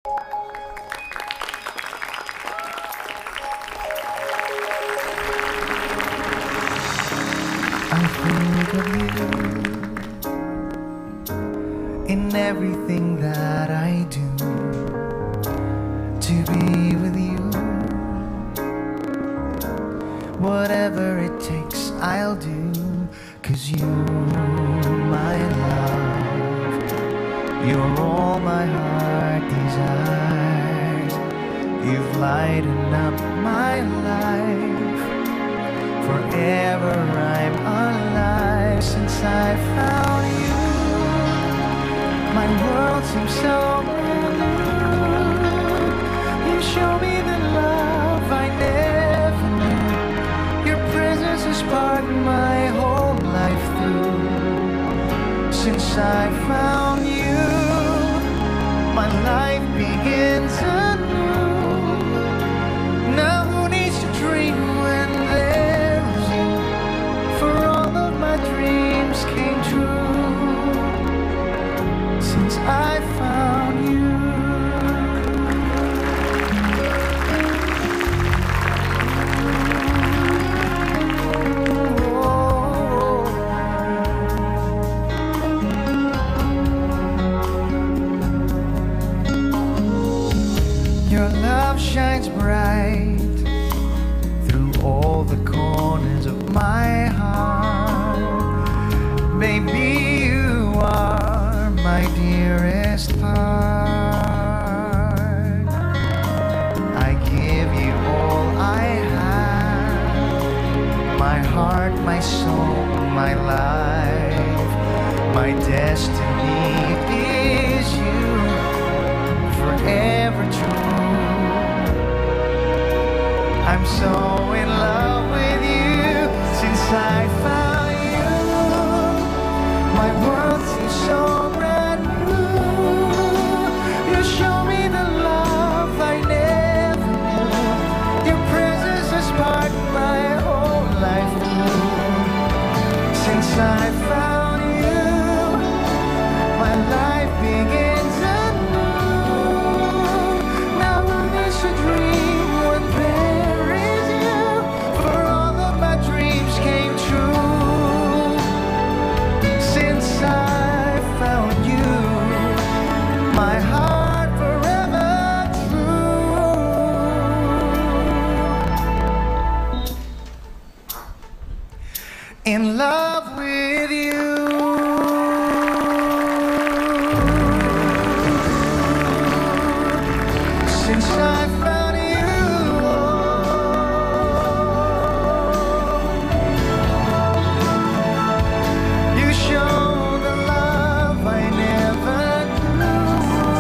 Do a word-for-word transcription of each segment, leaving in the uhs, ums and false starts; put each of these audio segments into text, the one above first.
I think of you in everything that I do, to be with you. Whatever it takes, I'll do, 'cause you, my love, you're all my heart desires. You've lightened up my life. Forever I'm alive since I found you. My world seems so new. You show me the love I never knew. Your presence has sparked my whole life through. Since I found you, my life begins anew. Now who needs to dream when there is you? For all of my dreams came true since I found you. Your love shines bright through all the corners of my heart. Baby, you are my dearest part. I give you all I have, my heart, my soul, my life. My destiny is you, forever true. I'm so in love with you since I found you. My world seems so brand new. You show me the love I never knew. Your presence has sparked my whole life through. Since I found you, my life begins anew. Now I wish a dream when there is you. For all of my dreams came true. Since I found you, my heart forever true. In love with you. Since I found you, you show the love I never knew.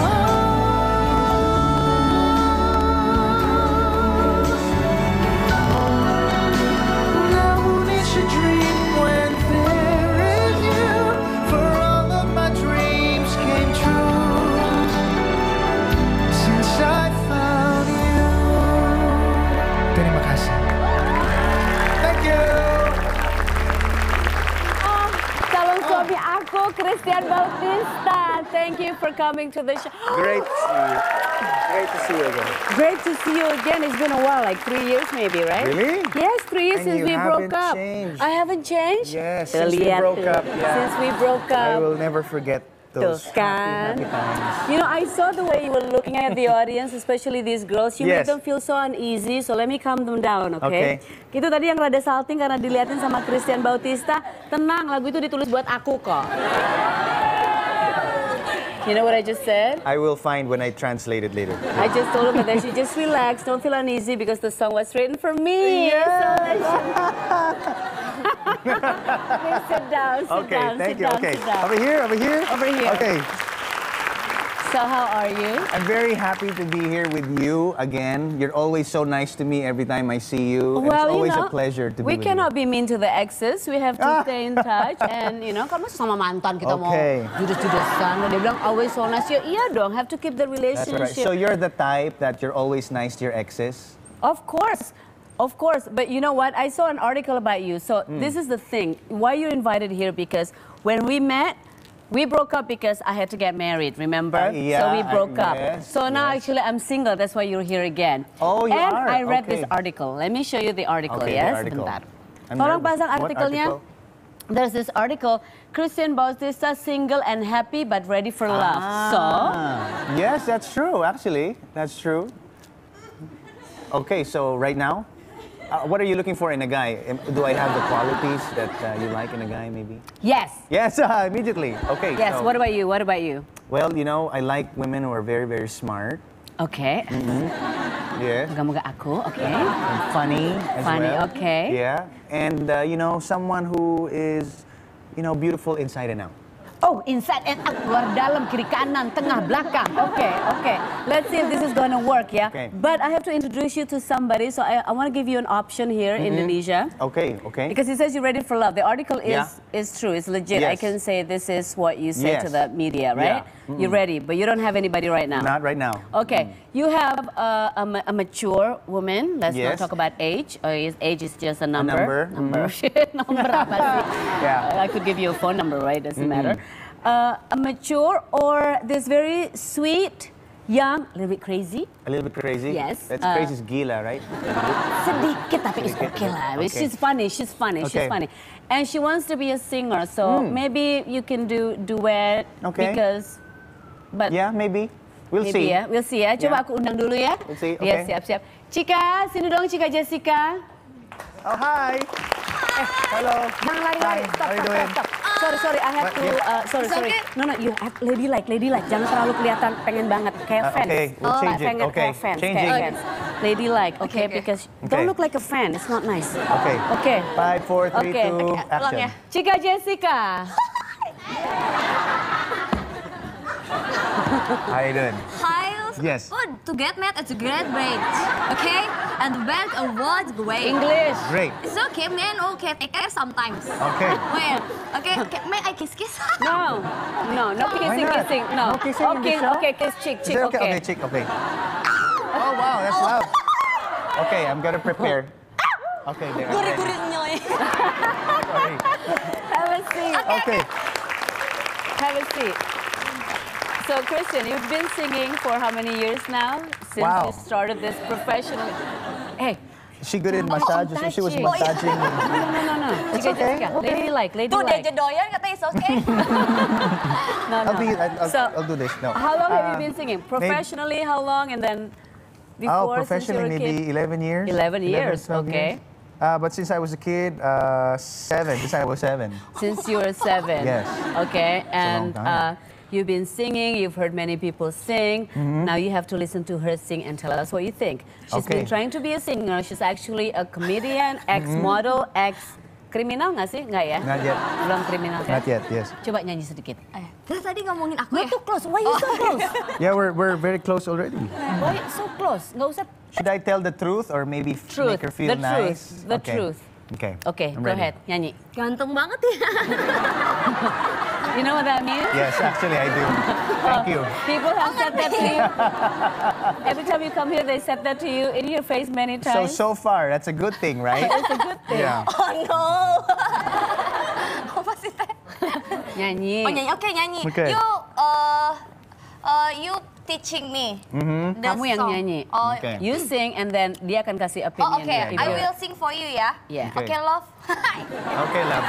Now who needs to dream when there is you? For all of my dreams came true since I found you. Terima kasih. Thank you. Oh, calon suami aku, Christian Bautista. Thank you for coming to the show. Great to see you. Great to see you again. Great to see you again. It's been a while, like three years maybe, right? Really? Yes, three years And since you we broke haven't up. changed. I haven't changed? Yes, Tuh, since we lihat broke tuh. up, yeah. Since we broke up. I will never forget those Tuh, kan? happy, happy times. You know, I saw the way you were looking at the audience, especially these girls. You made Yes. them feel so uneasy, so let me calm them down, okay? Okay. Itu tadi yang rada salting karena diliatin sama Christian Bautista. Tenang, lagu itu ditulis buat aku kok. You know what I just said? I will find when I translate it later. I just told him that they should just relax, don't feel uneasy because the song was written for me. Yeah. So they should... Please sit down, sit Okay, down, thank sit you. down, Okay, sit down. over here, over here, Over here. Okay, So how are you? I'm very happy to be here with you again. You're always so nice to me every time I see you. And it's Well, you always know, a pleasure to we be with cannot be mean to the exes. We have to stay in touch. And, you know, kan masih sama mantan kita Okay. mau judes-judesan. Dan dia bilang always so nice. Ya, iya dong, have to keep the you. That's right. relationship. So you're the type that you're always nice to your exes? Of course. Of course. But you know what? I saw an article about you. So Hmm. this is the thing. Why you're invited here? Because when we met, We broke up because I had to get married, remember? Uh, yeah, so we broke I- up. yes, so now yes. actually I'm single, that's why you're here again. Oh, you and are? I read Okay. this article. Let me show you the article, Okay, the yes? article. Bentar. I'm Tolong nervous. pasang What artikelnya. article? There's this article, Christian Bautista single and happy but ready for love. So, Ah, yes, that's true. Actually, that's true. Okay, so right now, uh, what are you looking for in a guy? Am- Do I have the qualities that uh, you like in a guy, maybe? yes. Yes, uh, immediately. Okay. Yes, so- what about you? What about you? Well, you know, I like women who are very, very smart. Okay. Yes. Moga-moga aku, okay. And funny as Funny, well. okay. Yeah. And, uh, you know, someone who is, you know, beautiful inside and out. Oh, inside and out, luar dalam, kiri kanan, tengah, belakang. Okay, okay. Let's see if this is going to work, yeah? Okay. But I have to introduce you to somebody, so I, I want to give you an option here, Indonesia. Okay, okay. Because it says you're ready for love. The article is Yeah. is true, it's legit. I Yes. can say this is what you say to Yes. the media, right? Yeah. You're ready, but you don't have anybody right now. Not right now. Okay, you have uh, a, ma- a mature woman. Let's not Yes. talk about age. Uh, is- age is just a number. number, Number. Number apa sih? Yeah. I could give you a phone number, right? Doesn't matter. Uh, a mature or this very sweet, young, a little bit crazy. A little bit crazy? Yes, That's uh, crazy is gila, right? Sedikit tapi it's okay lah. Okay. She's funny. She's funny. She's Okay. funny, and she wants to be a singer. So maybe you can do duet. Okay. Because, but Yeah, maybe. We'll maybe see. ya, we'll see ya. Coba Yeah. aku undang dulu ya. We'll see, Ya, okay. siap-siap. Cika, sini dong Cika Jessica. Oh, hi. Hello. Jangan lari-lari. Hi, Stop, how you stop, doing? stop, stop. Sorry, sorry. I have What? to. Yeah. Uh, sorry, It's sorry. okay. No, no. You act ladylike, ladylike. Jangan terlalu kelihatan pengen banget kayak Uh, fans. okay, we'll Oh, change it. pengen Okay, kayak fans, changing. kayak fans. Ladylike, okay? Okay, okay. Because Okay. don't look like a fan. It's not nice. Okay. Okay. Five, four, three, Okay. two, Okay, ulang action. ya. Cika Jessica. How you doing? Hi. Yes. Oh, to get mad, it's a great break. Okay? And the band awards great. English. Great. It's okay, man. Okay, take care sometimes. Okay. Wait. Okay, okay, may I kiss kiss? No, no, no kissing, not? kissing. No. No kissing in okay, the show? okay, kiss cheek, Is cheek. it okay? Okay. Okay, chick, okay. Oh, wow, that's loud. Okay, I'm gonna prepare. Okay, there. Gurih-gurih nyoy. Sorry. Have a seat. Okay. Have a seat. So, Christian, you've been singing for how many years now? Since Wow. you started this professionally. Hey, Is she good in massage? So she was touching. massaging. no, no, no, no. It's Jika okay, Jessica, okay. ladylike, Tuh dia ladylike. aja doyan katanya it's okay. No, no. I'll, be, I'll, I'll, So, I'll do this. No. How long have you Uh, been singing? Professionally, how long? And then before, Oh, since you were professionally, a kid? maybe eleven years. eleven years, twelve okay. years. Uh, but since I was a kid, uh, seven. Since I was seven. Since you were seven. Yes. Okay, and time. uh, you've been singing, you've heard many people sing. Now you have to listen to her sing and tell us what you think. She's been Okay. trying to be a singer. She's actually a comedian, ex-model, ex-kriminal nggak sih? Nggak ya? Not yet. Belum kriminal kan? Not yet, yes. Coba nyanyi sedikit. Eh, terus tadi ngomongin aku Not ya? too close. Why you so close? Yeah, we're, we're very close already. Why so close? Nggak usah. Should I tell the truth or maybe f- Truth, make her feel the truth, nice? the okay. truth. Okay. Okay, I'm go ready. ahead. Nyanyi. Ganteng banget ya. You know what that means? Yes, actually I do. Thank you. People have said that to you. Every time you come here, they said that to you in your face many So, times. so far, that's a good thing, right? It's a good thing. Yeah. Oh no. Apa sih teh? Nyanyi. Oh nyanyi, oke nyanyi. Okay. You, uh, uh, you teaching me. Mm-hmm. the Kamu yang song. nyanyi. Oh, Okay. You sing and then dia akan kasih opinion. oh oke. dia. If I you're- will sing for you ya. Yeah. Oke, Okay. love. Okay, love.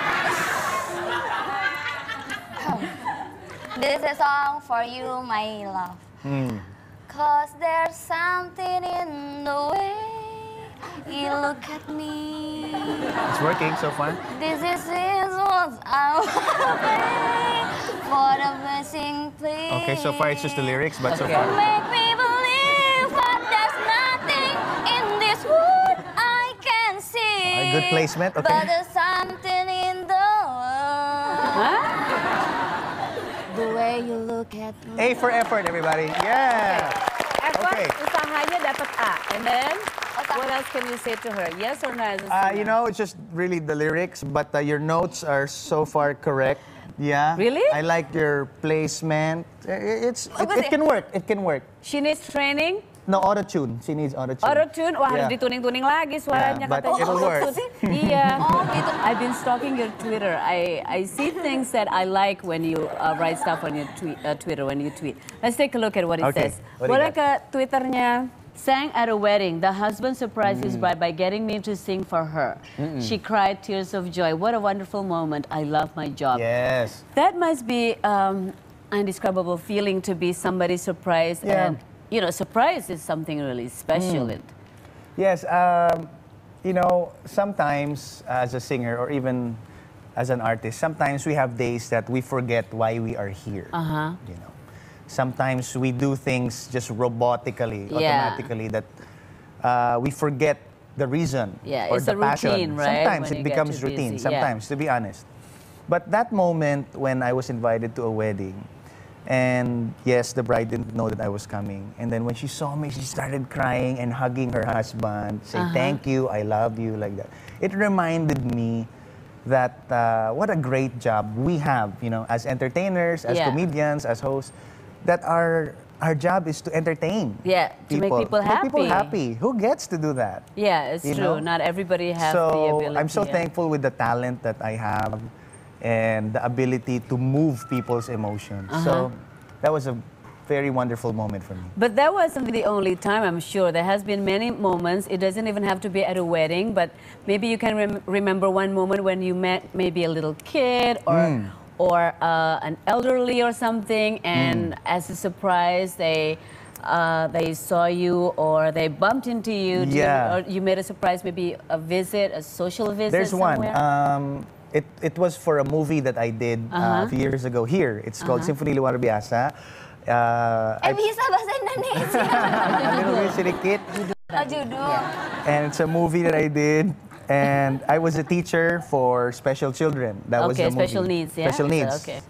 This is a song for you, my love. Hmm. Cause there's something in the way you look at me. It's working so far. This is is what I want for the blessing, please. Okay, so far it's just the lyrics, but so Okay. far. Make me believe that there's nothing in this world I can see. Ah, good placement, okay. But there's something in the world. Hah? The way you look at me. A for effort, everybody. Yeah. Effort, Okay. usahanya dapat A. And then, what else can you say to her? Yes or no as a Uh, singer? you know, it's just really the lyrics, but uh, your notes are so far correct. Yeah. Really? I like your placement. I- It's it, Bagus it ya? can work. It can work. She needs training? no, auto-tune. She needs auto-tune. Auto-tune, wah harus Yeah. dituning-tuning lagi suaranya Yeah, but katanya. it'll work. Iya. Oh gitu. I've been stalking your Twitter. I I see things that I like when you uh, write stuff on your tweet, uh, Twitter when you tweet. Let's take a look at what it Okay, says. what do you Boleh got? ke Twitternya? Sang at a wedding. The husband surprised his Mm. bride by getting me to sing for her. She cried tears of joy. What a wonderful moment. I love my job. Yes. That must be um, indescribable feeling to be somebody surprised. Yeah. And, you know, surprise is something really special. Mm. And Yes, um, you know, sometimes as a singer or even as an artist, sometimes we have days that we forget why we are here. Uh-huh. You know, sometimes we do things just robotically, Yeah. automatically that uh, we forget the reason Yeah, or it's the a passion. routine, right? Sometimes When it you get becomes too routine. busy, yeah. Sometimes, to be honest. But that moment when I was invited to a wedding, and yes, the bride didn't know that I was coming. And then when she saw me, she started crying and hugging her husband, saying, Uh-huh. thank you, I love you, like that. It reminded me that uh, what a great job we have, you know, as entertainers, as Yeah. comedians, as hosts, that our, our job is to entertain Yeah, to make people to make people happy. happy. Who gets to do that? yeah, it's You true. know? Not everybody has the So ability. I'm so yeah. thankful with the talent that I have and the ability to move people's emotions. Uh-huh. So that was a very wonderful moment for me. But that wasn't the only time, I'm sure. There has been many moments. It doesn't even have to be at a wedding, but maybe you can rem remember one moment when you met maybe a little kid or Mm. or uh, an elderly or something, and Mm. as a surprise, they uh, they saw you or they bumped into you. Do you- Yeah. or you made a surprise, maybe a visit, a social visit. There's one. somewhere? Um, it, it was for a movie that I did uh, Uh-huh. a few years ago here. It's called Symphony Luar Biasa. Uh, Eh I- bisa bahasa Indonesia. a little bit sedikit. Oh, judul. And it's a movie that I did. And I was a teacher for special children. That was Okay, the movie. special needs, yeah? Special needs. Okay.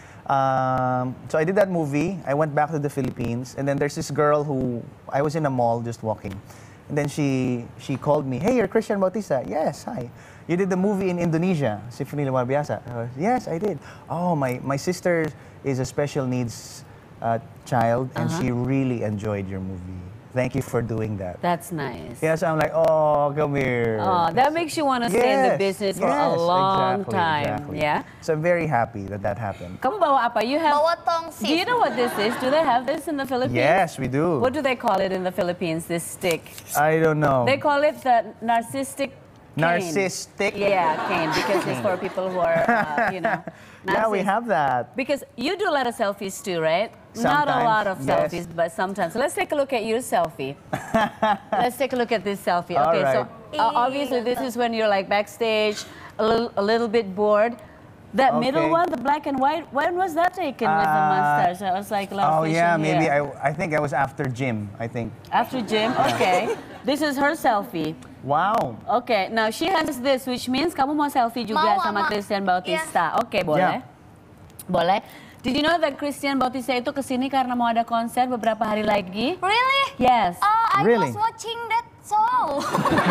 Um, so I did that movie. I went back to the Philippines, and then there's this girl who I was in a mall just walking, and then she she called me. Hey, you're Christian Bautista. Yes, hi. You did the movie in Indonesia, Symphony Luar Biasa. I was, yes, I did. Oh, my my sister is a special needs uh, child, and Uh-huh. she really enjoyed your movie. Thank you for doing that. That's nice. Yeah, so I'm like, oh, come here. Oh, that makes you want to stay in the Yes, business for a yes, long exactly, time. exactly. Yeah. So I'm very happy that that happened. Kamu bawa apa? You have. Bawa tongsis. Do you know what this is? Do they have this in the Philippines? Yes, we do. What do they call it in the Philippines? This stick. I don't know. They call it the narcissistic. Cane. Narcissistic. Yeah, cane, because it's for people who are, uh, you know. Yeah, we narciss- have that. Because you do a lot of selfies too, right? Not a Sometimes, lot of yes. selfies, but sometimes. So let's take a look at your selfie. Let's take a look at this selfie. All Okay, so right. uh, obviously this is when you're like backstage, a little, a little bit bored. That middle Okay. one, the black and white, when was that taken with the Uh, mustache? I was like, love Oh yeah, fishing maybe here. I, I think I was after gym, I think. After gym, okay. This is her selfie. Wow. Okay, now she has this, which means kamu mau selfie juga Mau, sama Ama. Christian Bautista. Oke, boleh? Yeah. Boleh. Did you know that Christian Bautista itu kesini karena mau ada konser beberapa hari lagi? Really? Yes. Oh, I Really? was watching that show.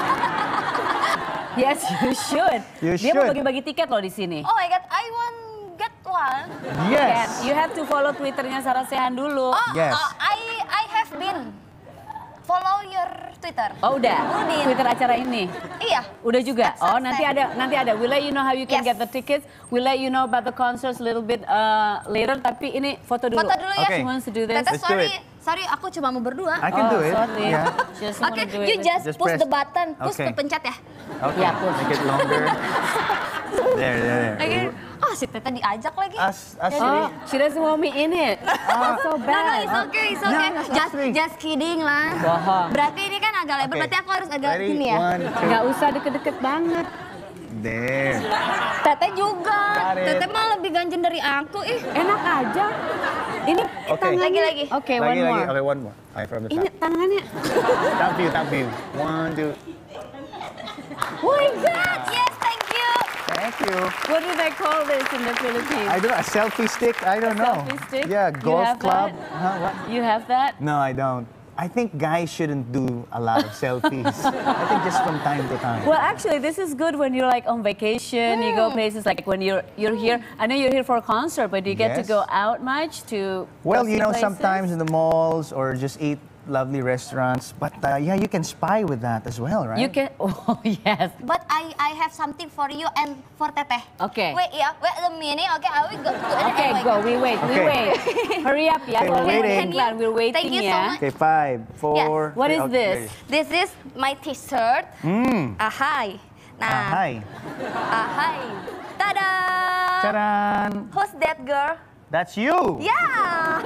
Yes, you should. You Dia mau should. bagi-bagi tiket loh di sini. Oh my god, I want get one. Yes. You have to follow Twitternya Sarah Sehan dulu. Oh, Yes. uh, I I have been follow your Twitter. Oh, udah. Udin. Twitter acara ini. Iya. Udah juga. Step, step, Oh, nanti step. ada nanti ada. We'll let you know how you can Yes. get the tickets. We'll let you know about the concerts a little bit uh, later. Tapi ini foto dulu. Foto dulu ya. Okay. She wants to do this. Tete, Let's do sorry, it. sorry, aku cuma mau berdua. I can oh, do it. Sorry. Yeah. She doesn't Oke, wanna do you it. just, Just push press. the button, push Okay. pencet ya. Okay. Yeah, push. Make it longer. there, there, Oke. there. Oh, si Tete diajak lagi. As, as Oh, she doesn't want me in it. That's so No, no, bad. it's okay, it's okay. No, no, just, sorry. just kidding lah. Bohong. Berarti ini kan agak lebar, Okay. berarti aku harus agak Ready? gini ya. One, two. Nggak usah deket-deket banget. There. Tete juga. Got it. Tete mah lebih ganjen dari aku. Ih, Enak aja. Ini Okay. tangannya. Lagi-lagi. Oke, one lagi, lagi. more. Okay, one more. Okay, from the Ini top. tangannya. Top view, top view. One, two. oh my god, yes, thank you. Thank you. What do they call this in the Philippines? I don't know, a selfie stick? I don't know. Selfie stick? Yeah, You golf have club. that? Huh, what? You have that? No, I don't. I think guys shouldn't do a lot of selfies. I think just from time to time. Well, actually, this is good when you're like on vacation. You go places like when you're you're here. I know you're here for a concert, but do you get to Yes. go out much to? Well, go you see know, places? sometimes in the malls or just eat lovely restaurants. But uh, yeah, you can spy with that as well, right? You can. Oh yes. But I I have something for you and for Teteh. Okay. Wait ya, wait a minute. Okay, I will go. go Okay, go. We wait. We Okay. wait. Hurry up, yeah. Okay, we're We're waiting. Plan. We're waiting, Thank you so yeah. much. Okay, five, four. What three, is okay. this? This is my T-shirt. Mm. Ahai. Nah. Ah, hi. Ahai. Tada. Taran! Who's that girl? That's you. Yeah.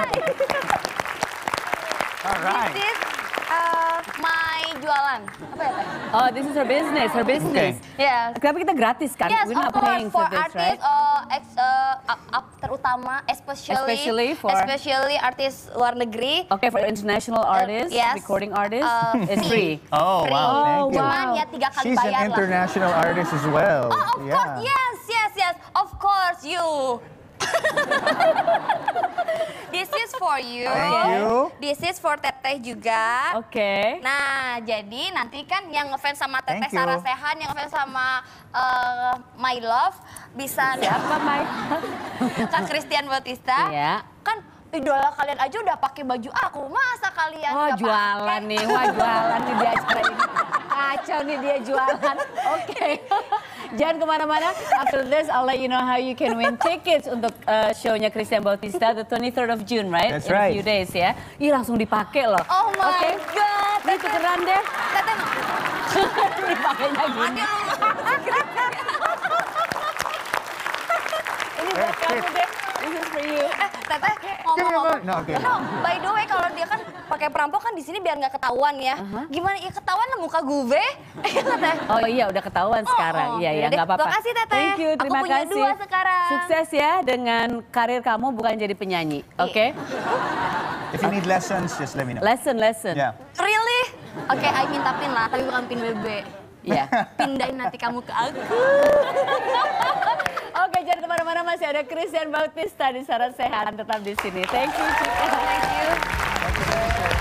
All right. This is uh, my jualan. Apa ya, Teh? Oh, this is her business. Her business. Yes. Tapi kita gratis kan? Yes, We're of not course, paying for for this, artists, right? uh, ex, uh, up, up terutama, especially, Especially for- especially artis luar negeri. Okay, for international artists, yes. recording artists, Uh, it's free. Oh, Free. wow. Thank you. Cuman wow. ya tiga kali She's bayar an lah. international artist as well. Oh, of yeah. course, yes, yes, yes, of course, you. This is for you. Thank you. This is for Teteh juga. Okay. Nah, jadi nanti kan yang ngefans sama Teteh Thank you. Sarah Sechan, yang ngefans sama uh, My Love, bisa Siapa, Mike? Kak Christian Bautista. Iya. Kan idola kalian aja udah pakai baju aku, masa kalian Wah, nggak jualan pakai? nih, wah jualan nih dia acara ini. Kacau nih dia jualan. Oke. Jangan kemana-mana. After this, I'll let you know how you can win tickets untuk uh, show-nya Christian Bautista the twenty-third of June, right? That's In right. a few days ya. Ih, langsung dipakai loh. Oh my Oke. God. Ini tukeran deh. Teteh mau. Dipakainya gini. Ini buat kamu deh. This is for you. Eh, Teteh ngomong-ngomong. No, okay. No, by the way kalau dia kan pakai perampok kan di sini biar nggak ketahuan ya. Gimana ya ketahuan lah muka gue? Iya Teteh. Oh iya, udah ketahuan Oh, sekarang. oh. Iya, iya, Yaudah deh. nggak apa-apa. Terima kasih, Teteh. Thank you, Aku terima punya kasih. dua sekarang. Sukses ya dengan karir kamu bukan jadi penyanyi, oke? If you need lessons, just let me know. Lesson, lesson. Yeah. Really? Oke, I minta pin lah, tapi bukan pin B B. Iya. Pindahin nanti kamu ke aku. Oke, jangan kemana-mana, masih ada Christian Bautista di Sarah Sechan. Tetap di sini. Thank you. Cika. Thank you. Thank you.